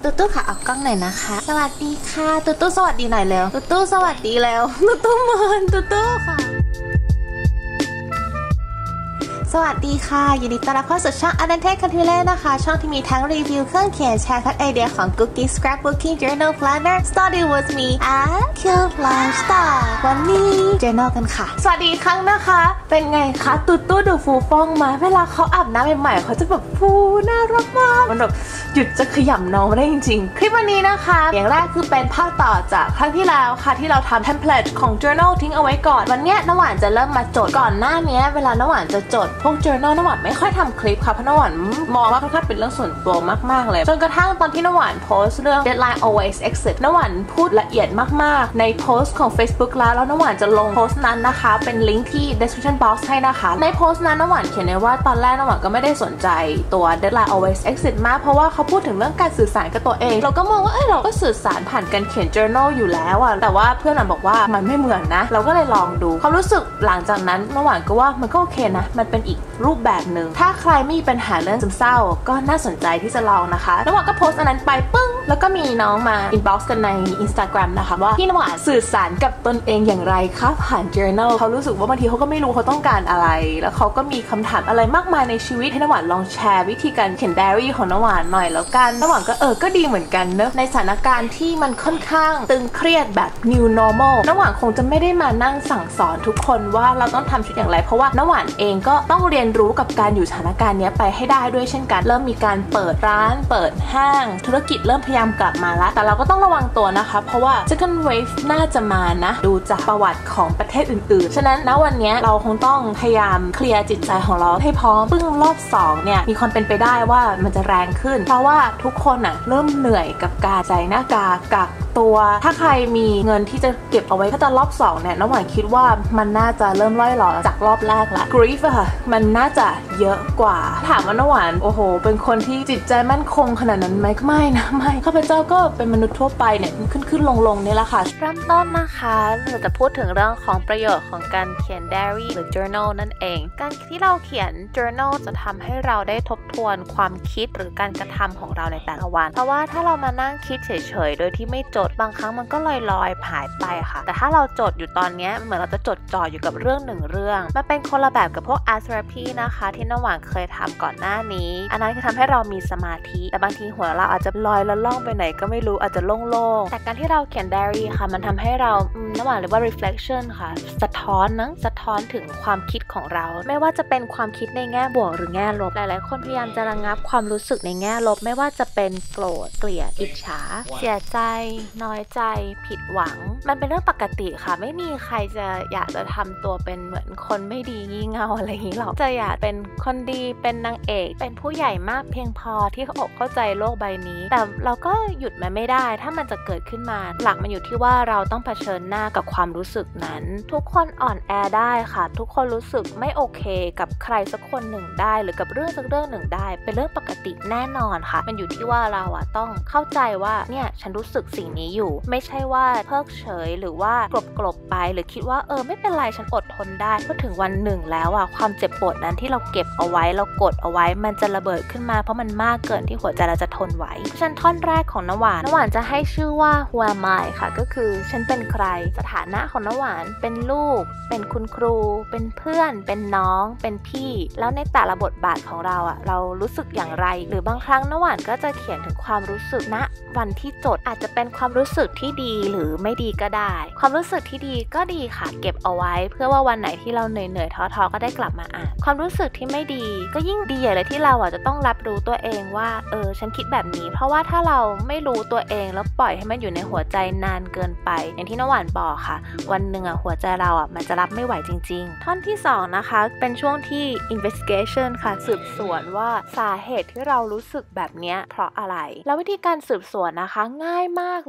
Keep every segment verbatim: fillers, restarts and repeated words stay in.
ตุ๊ตุ๊ค่ะออกกล้องหน่อยนะคะสวัสดีค่ะตุ๊ตุ๊สวัสดีหน่อยเร็วตุ๊ตุ๊สวัสดีแล้วตุ๊ตุ๊เมินตุ๊ตุ๊ค่ะสวัสดีค่ะยินดีต้อนรับเข้าสู่ช่อง Anante Controle นะคะช่องที่มีทั้งรีวิวเครื่องเขียนแชร์ทักไอเดียของ Cookie Scrapbooking Journal Planner Study with me at Kill Lifestyle วันนี้ Journal กันค่ะสวัสดีครั้งนะคะเป็นไงคะตุ๊ตุ๊ดูฟูฟ่องมาเวลาเขาอาบน้ำใหม่ๆเขาจะแบบฟูน่ารักมากมันแบบหยุดจะขยำน้องไม่ได้จริงๆคลิปวันนี้นะคะอย่างแรกคือเป็นภาคต่อจากครั้งที่แล้วค่ะที่เราทำเทมเพลตของ Journal ทิ้งเอาไว้ก่อนวันนี้น้ำหวานจะเริ่มมาจดก่อนหน้านี้เวลาน้ำหวานจะจดพวก journal น้ำหวานไม่ค่อยทำคลิปค่ะเพราะน้ำหวานมองว่าค่อนข้างเป็นเรื่องส่วนตัวมากๆเลยจนกระทั่งตอนที่น้ำหวานโพสต์เรื่อง deadline always exit น้ำหวานพูดละเอียดมากๆในโพสต์ของ Facebook แล้วแล้วน้ำหวานจะลงโพสต์นั้นนะคะเป็นลิงก์ที่ description box ให้นะคะในโพสต์นั้นน้ำหวานเขียนไว้ว่าตอนแรกน้ำหวานก็ไม่ได้สนใจตัว deadline always exit มากเพราะว่าเขาพูดถึงเรื่องการสื่อสารกับตัวเองเราก็มองว่าเอ้ยเราก็สื่อสารผ่านการเขียน journal อยู่แล้วอะแต่ว่าเพื่อนหวานบอกว่ามันไม่เหมือนนะเราก็เลยลองดูความรู้สึกหลังจากนั้นน้ำหวานก็ว่ามันก็โอเคนะมันเป็นอีกรูปแบบหนึ่งถ้าใครไม่มีปัญหาเรื่องซึมเศร้าก็น่าสนใจที่จะลองนะคะน้ำหวานก็โพสต์อันนั้นไปปึ้งแล้วก็มีน้องมาอินบ็อกซ์กันใน Instagram นะคะว่าพี่น้ำหวานสื่อสารกับตนเองอย่างไรคะผ่าน journal เขารู้สึกว่าบางทีเขาก็ไม่รู้เขาต้องการอะไรแล้วเขาก็มีคำถามอะไรมากมายในชีวิตให้น้ำหวานลองแชร์วิธีการเขียนไดอารี่ของน้ำหวานหน่อยแล้วกันน้ำหวานก็เออก็ดีเหมือนกันเนอะในสถานการณ์ที่มันค่อนข้างตึงเครียดแบบ new normal น้ำหวานคงจะไม่ได้มานั่งสั่งสอนทุกคนว่าเราต้องทำชีวิตอย่างไรเพราะว่าน้ำหวานเองก็ต้องเรียนรู้กับการอยู่สถานการณ์นี้ไปให้ได้ด้วยเช่นกันเริ่มมีการเปิดร้านเปิดห้างธุรกิจเริ่มพยายามกลับมาแล้วแต่เราก็ต้องระวังตัวนะคะเพราะว่า second wave น่าจะมานะดูจากประวัติของประเทศอื่นๆฉะนั้นณวันนี้เราคงต้องพยายามเคลียร์จิตใจของเราให้พร้อมปึ้งรอบสองเนี่ยมีความเป็นไปได้ว่ามันจะแรงขึ้นเพราะว่าทุกคนอ่ะเริ่มเหนื่อยกับการใส่หน้ากากกักตัวถ้าใครมีเงินที่จะเก็บเอาไว้ก็จะรอบสองเนี่ยน้ำหวานคิดว่ามันน่าจะเริ่มล่อยหลอจากรอบแรกละ grief อะค่ะมันน่าจะเยอะกว่าถามว่าน้ำหวานโอ้โหเป็นคนที่จิตใจมั่นคงขนาดนั้นไหมไม่นะไม่ข้าพเจ้าก็เป็นมนุษย์ทั่วไปเนี่ยขึ้นขึ้นลงลงนี่แหละค่ะเริ่มต้นนะคะเราจะพูดถึงเรื่องของประโยชน์ของการเขียน diary หรือ journal นั่นเองการที่เราเขียน journal จะทำให้เราได้ทบทวนความคิดหรือการกระทำของเราในแต่ละวันเพราะว่าถ้าเรามานั่งคิดเฉยๆโดยที่ไม่จดบางครั้งมันก็ลอยลอยหายไปค่ะแต่ถ้าเราจดอยู่ตอนนี้เหมือนเราจะจดจ่ออยู่กับเรื่องหนึ่งเรื่องมันเป็นคนละแบบกับพวก art therapy นะคะที่น้ำหวานเคยทำก่อนหน้านี้อันนั้นคือทำให้เรามีสมาธิแต่บางทีหัวเราอาจจะลอยแล้วล่องไปไหนก็ไม่รู้อาจจะโล่งๆแต่การที่เราเขียน diary ค่ะมันทำให้เราน้ำหวานเรียกว่า reflection ค่ะสะท้อนนะสะท้อนถึงความคิดของเราไม่ว่าจะเป็นความคิดในแง่บวกหรือแง่ลบหลายๆคนพยายามจะระงับความรู้สึกในแง่ลบไม่ว่าจะเป็นโกรธเกลียดอิจฉาเสียใจน้อยใจผิดหวังมันเป็นเรื่องปกติค่ะไม่มีใครจะอยากจะทำตัวเป็นเหมือนคนไม่ดีงี่เง่าอะไรอย่างนี้หรอกจะอยากเป็นคนดีเป็นนางเอกเป็นผู้ใหญ่มากเพียงพอที่เขาอกเข้าใจโลกใบนี้แต่เราก็หยุดมันไม่ได้ถ้ามันจะเกิดขึ้นมาหลักมันอยู่ที่ว่าเราต้องเผชิญหน้ากับความรู้สึกนั้นทุกคนอ่อนแอได้ค่ะทุกคนรู้สึกไม่โอเคกับใครสักคนหนึ่งได้หรือกับเรื่องสักเรื่องหนึ่งได้เป็นเรื่องปกติแน่นอนค่ะมันอยู่ที่ว่าเราอะต้องเข้าใจว่าเนี่ยฉันรู้สึกสิ่งนี้อยู่ไม่ใช่ว่าเพิกเฉยหรือว่ากลบกลบไปหรือคิดว่าเออไม่เป็นไรฉันอดทนได้เพราะถึงวันหนึ่งแล้วอะความเจ็บปวดนั้นที่เราเก็บเอาไว้เรากดเอาไว้มันจะระเบิดขึ้นมาเพราะมันมากเกินที่หัวใจเราจะทนไหวฉันท่อนแรกของน้ำหวานน้ำหวานจะให้ชื่อว่า Who am I ค่ะก็คือฉันเป็นใครสถานะของน้ำหวานเป็นลูกเป็นคุณครูเป็นเพื่อนเป็นน้องเป็นพี่แล้วในแต่ละบทบาทของเราอะเรารู้สึกอย่างไรหรือบางครั้งน้ำหวานก็จะเขียนถึงความรู้สึกณวันที่จดอาจจะเป็นความรู้สึกที่ดีหรือไม่ดีก็ได้ความรู้สึกที่ดีก็ดีค่ะเก็บเอาไว้เพื่อว่าวันไหนที่เราเหนื่อยๆท้อๆก็ได้กลับมาอ่านความรู้สึกที่ไม่ดีก็ยิ่งดีใหญ่เลยที่เราอ่ะจะต้องรับรู้ตัวเองว่าเออฉันคิดแบบนี้เพราะว่าถ้าเราไม่รู้ตัวเองแล้วปล่อยให้มันอยู่ในหัวใจนานเกินไปอย่างที่น้ำหวานบอกค่ะวันหนึ่งอ่ะหัวใจเราอ่ะมันจะรับไม่ไหวจริงๆท่อนที่สองนะคะเป็นช่วงที่ investigation ค่ะสืบสวนว่าสาเหตุที่เรารู้สึกแบบนี้เพราะอะไรแล้ววิธีการสืบสวนนะคะง่ายมากเลย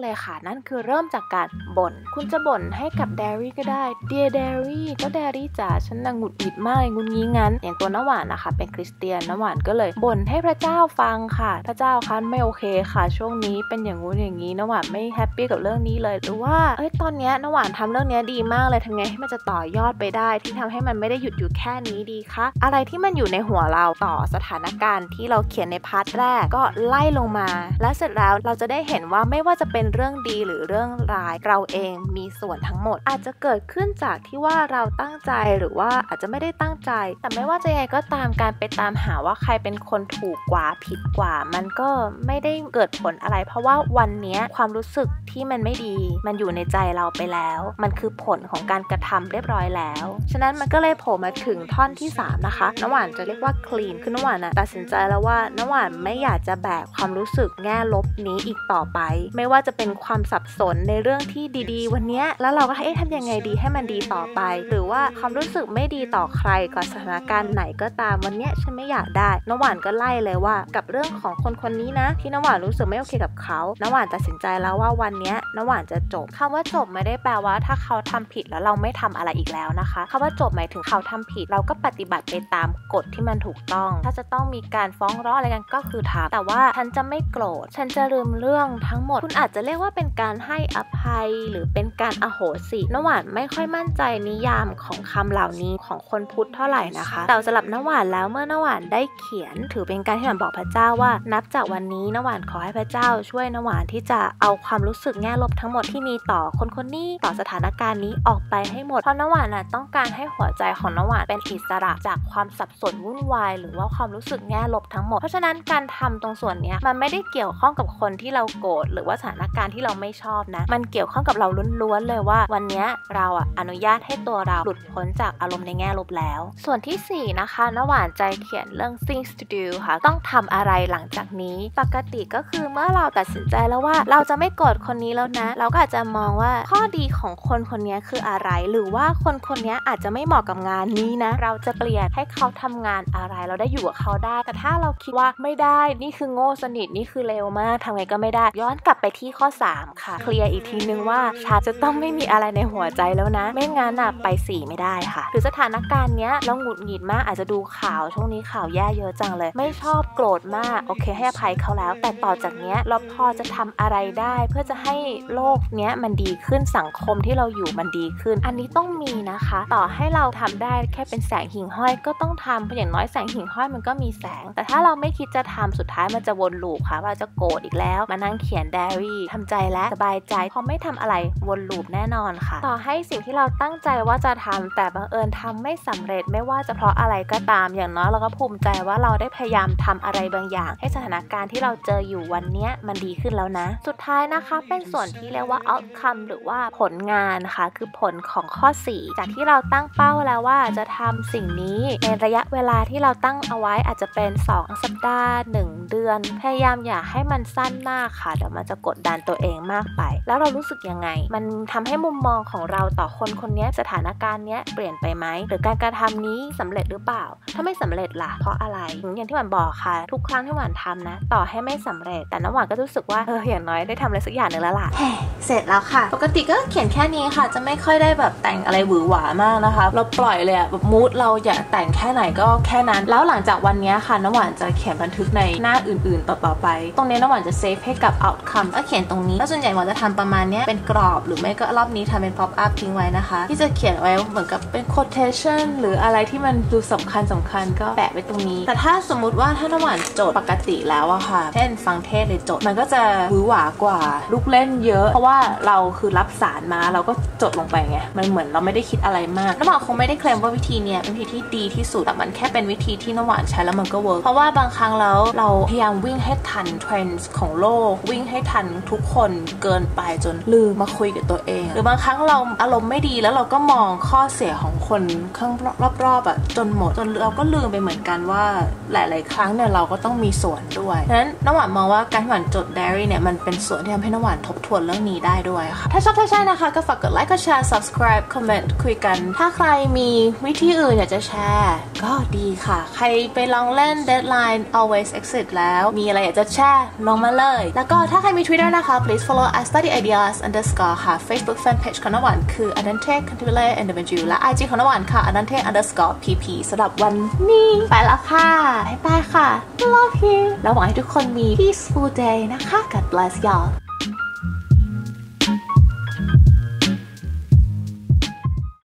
เลยค่ะนั่นคือเริ่มจากการบ่นคุณจะบ่นให้กับแดรี่ก็ได้ Dear Dairy ก็แดรี่จ๋าฉันน่ะหงุดหงิดมากงุนงี้งั้นอย่างตัวน้ำหวานนะคะเป็นคริสเตียนน้ำหวานก็เลยบ่นให้พระเจ้าฟังค่ะพระเจ้าคะไม่โอเคค่ะช่วงนี้เป็นอย่างงู้นอย่างนี้น้ำหวานไม่แฮปปี้กับเรื่องนี้เลยหรือว่าเอ้ยตอนนี้น้ำหวานทำเรื่องนี้ดีมากเลยทำไงให้มันจะต่อยอดไปได้ที่ทำให้มันไม่ได้หยุดอยู่แค่นี้ดีคะอะไรที่มันอยู่ในหัวเราต่อสถานการณ์ที่เราเขียนในพาร์ทแรกก็ไล่ลงมาและเสร็จแล้วเราจะได้เห็นว่าไม่ว่าจะเป็นเรื่องดีหรือเรื่องร้ายเราเองมีส่วนทั้งหมดอาจจะเกิดขึ้นจากที่ว่าเราตั้งใจหรือว่าอาจจะไม่ได้ตั้งใจแต่ไม่ว่าจะยังไงก็ตามการไปตามหาว่าใครเป็นคนถูกกว่าผิดกว่ามันก็ไม่ได้เกิดผลอะไรเพราะว่าวันนี้ความรู้สึกที่มันไม่ดีมันอยู่ในใจเราไปแล้วมันคือผลของการกระทำเรียบร้อยแล้วฉะนั้นมันก็เลยโผล่มาถึงท่อนที่สามนะคะน้ำหวานจะเรียกว่า clean คือน้ำหวานตัดสินใจแล้วว่าน้ำหวานไม่อยากจะแบกความรู้สึกแง่ลบนี้อีกต่อไปไม่ว่าจะเป็นความสับสนในเรื่องที่ดีๆวันนี้แล้วเราก็เอ๊ะทำยังไงดีให้มันดีต่อไปหรือว่าความรู้สึกไม่ดีต่อใครกับสถานการณ์ไหนก็ตามวันนี้ฉันไม่อยากได้น้ำหวานก็ไล่เลยว่ากับเรื่องของคนคนนี้นะที่น้ำหวานรู้สึกไม่โอเคกับเขาน้ำหวานตัดสินใจแล้วว่าวันนี้น้ำหวานจะจบคำว่าจบไม่ได้แปลว่าถ้าเขาทำผิดแล้วเราไม่ทำอะไรอีกแล้วนะคะคำว่าจบหมายถึงเขาทำผิดเราก็ปฏิบัติไปตามกฎที่มันถูกต้องถ้าจะต้องมีการฟ้องร้องอะไรกันก็คือทำแต่ว่าฉันจะไม่โกรธฉันจะลืมเรื่องทั้งหมดคุณอาจจะเรียกว่าเป็นการให้อภัยหรือเป็นการอโหสิน้ำหวานไม่ค่อยมั่นใจนิยามของคำเหล่านี้ของคนพุทธเท่าไหร่นะคะแต่สำหรับน้ำหวานแล้วเมื่อน้ำหวานได้เขียนถือเป็นการที่หวานบอกพระเจ้าว่านับจากวันนี้น้ำหวานขอให้พระเจ้าช่วยน้ำหวานที่จะเอาความรู้สึกแง่ลบทั้งหมดที่มีต่อคนคนนี้ต่อสถานการณ์นี้ออกไปให้หมดเพราะน้ำหวานน่ะต้องการให้หัวใจของน้ำหวานเป็นอิสระจากความสับสนวุ่นวายหรือว่าความรู้สึกแง่ลบทั้งหมดเพราะฉะนั้นการทำตรงส่วนนี้มันไม่ได้เกี่ยวข้องกับคนที่เราโกรธหรือว่าสถานการณ์ที่เราไม่ชอบนะมันเกี่ยวข้องกับเราล้วนๆเลยว่าวันนี้เราอ่ะอนุญาตให้ตัวเราหลุดพ้นจากอารมณ์ในแง่ลบแล้วส่วนที่สี่นะคะน้ำหวานใจเขียนเรื่อง things to do ค่ะต้องทำอะไรหลังจากนี้ปกติก็คือเมื่อเราตัดสินใจแล้วว่าเราจะไม่โกรธคนนี้แล้วนะเราก็อาจจะมองว่าข้อดีของคนคนนี้คืออะไรหรือว่าคนคนนี้อาจจะไม่เหมาะกับงานนี้นะเราจะเปลี่ยนให้เขาทำงานอะไรเราได้อยู่กับเขาได้แต่ถ้าเราคิดว่าไม่ได้นี่คือโง่สนิทนี่คือเลวมากทำไงก็ไม่ได้ย้อนกลับไปที่ข้อสามค่ะเคลียร์อีกทีนึงว่าฉันจะต้องไม่มีอะไรในหัวใจแล้วนะไม่งั้นน่ะไปสี่ไม่ได้ค่ะหรือสถานการณ์เนี้ยเราหงุดหงิดมากอาจจะดูข่าวช่วงนี้ข่าวแย่เยอะจังเลยไม่ชอบโกรธมากโอเคให้อภัยเขาแล้วแต่ต่อจากเนี้ยเราพอจะทำอะไรได้เพื่อจะให้โลกเนี้ยมันดีขึ้นสังคมที่เราอยู่มันดีขึ้นอันนี้ต้องมีนะคะต่อให้เราทำได้แค่เป็นแสงหิ่งห้อยก็ต้องทำเพราะอย่างน้อยแสงหิ่งห้อยมันก็มีแสงแต่ถ้าเราไม่คิดจะทำสุดท้ายมันจะวนลูปค่ะว่าจะโกรธอีกแล้วมานั่งเขียนไดอารี่ทำใจแล้วสบายใจพอไม่ทำอะไรวนลูปแน่นอนค่ะต่อให้สิ่งที่เราตั้งใจว่าจะทำแต่บังเอิญทำไม่สำเร็จไม่ว่าจะเพราะอะไรก็ตามอย่างน้อยเราก็ภูมิใจว่าเราได้พยายามทำอะไรบางอย่างให้สถานการณ์ที่เราเจออยู่วันนี้มันดีขึ้นแล้วนะสุดท้ายนะคะเป็นส่วนที่เรียกว่า outcome หรือว่าผลงานนะคะคือผลของข้อสี่จากที่เราตั้งเป้าแล้วว่าจะทำสิ่งนี้ในระยะเวลาที่เราตั้งเอาไว้อาจจะเป็นสองสัปดาห์หนึ่งเดือนพยายามอย่าให้มันสั้นมากค่ะเดี๋ยวมันจะกดดันตัวเองมากไปแล้วเรารู้สึกยังไงมันทำให้มุมมองของเราต่อคนคนนี้สถานการณ์นี้เปลี่ยนไปไหมหรือการกระทำนี้สำเร็จหรือเปล่าถ้าไม่สำเร็จล่ะเพราะอะไรอย่างที่หวานบอกค่ะทุกครั้งที่หวานทำนะต่อให้ไม่สำเร็จแต่น้ำหวานก็รู้สึกว่าเอออย่างน้อยได้ทำอะไรสักอย่างหนึ่งแล้วล่ะเสร็จแล้วค่ะปกติก็เขียนแค่นี้ค่ะจะไม่ค่อยได้แบบแต่งอะไรหวือหวามากนะคะเราปล่อยเลยอะแบบมูดเราอยากแต่งแค่ไหนก็แค่นั้นแล้วหลังจากวันนี้ค่ะน้ำหวานจะเขียนบันทึกในหน้าอื่นๆต่อๆไปตรงนี้น้ำหวานจะเซฟให้กับ outcome ก็เขียนตรงนี้แล้วส่วนใหญ่หวานจะทำประมาณนี้เป็นกรอบหรือไม่ก็รอบนี้ทำเป็น pop up ทิ้งไว้นะคะที่จะเขียนไว้เหมือนกับเป็น quotation หรืออะไรที่มันดูสำคัญสำคัญก็แปะไว้ตรงนี้แต่ถ้าสมมุติว่าถ้าน้ำหวานโจทย์ปกติแล้วอะค่ะเช่นฟังเทศหรือโจทย์มันก็จะหวือหวากว่าลูกเล่นเยอะเพราะว่าเราคือรับสารมาเราก็จดลงไปไงมันเหมือนเราไม่ได้คิดอะไรมากน้ำหวานคงไม่ได้เคลมว่าวิธีเนี้ยเป็นวิธีที่ดีที่สุดแต่มันแค่เป็นวิธีที่น้ำหวานใช้แล้วมันก็เวิร์กเพราะว่าบางครั้งแล้วเราพยายามวิ่งให้ทันเทรนด์ของโลกวิ่งให้ทันทุกคนเกินไปจนลืมมาคุยกับตัวเองหรือบางครั้งเราอารมณ์ไม่ดีแล้วเราก็มองข้อเสียของคนข้างรอบๆอ่ะจนหมดจนเราก็ลืมไปเหมือนกันว่าหลายๆครั้งเนี่ยเราก็ต้องมีส่วนด้วยฉะนั้นน้ำหวานมองว่าการหวานจดไดอารี่เนี่ยมันเป็นส่วนที่ทำให้น้ำหวานทบทวนเรื่องนี้ได้ด้วยค่ะถ้าชอบถ้าใช่นะคะก็ฝากกดไลค์กดแชร์ subscribe comment คุยกันถ้าใครมีวิธีอื่นอยากจะแชร์ก็ดีค่ะใครไปลองเล่น deadline always exit แล้วมีอะไรอยากจะแชร์ลงมาเลยแล้วก็ถ้าใครมี Twitter นะคะ please follow at study ideas underscore ค่ะ Facebook fan page ของน้ำหวานคือ Adante Cantuvile individual และ ไอ จี ของน้ำหวานค่ะ Adante underscore pp สำหรับวันนี้ไปแล้วค่ะบ๊ายบายค่ะ love you แล้วหวังให้ทุกคนมี peaceful day นะคะ God bless y'all